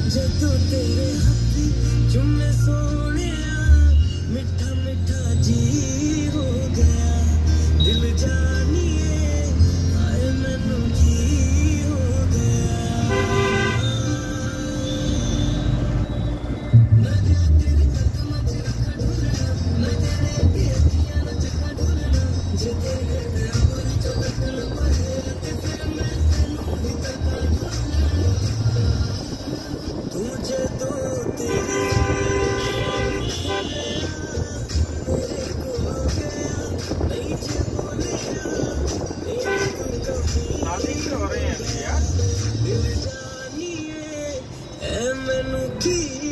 जदों तेरे हत्थी चुम्मे सोने मिठा मिठा जी हो गया दिल जानिए आए मैनू की हो गया मैं तेरे कदम च रखा ढूलना मैं तेरे अगे अखियां ना चक्का ढूलना जे तेरे और चलकन पड़े ते फिर मैं तेनू भी तका ढूलना तुझे तो तेरी मेरे को हो गया नहीं जे बोले मेरे को कभी हो रहे हैं यार दिल जानिए ऐ मैनू की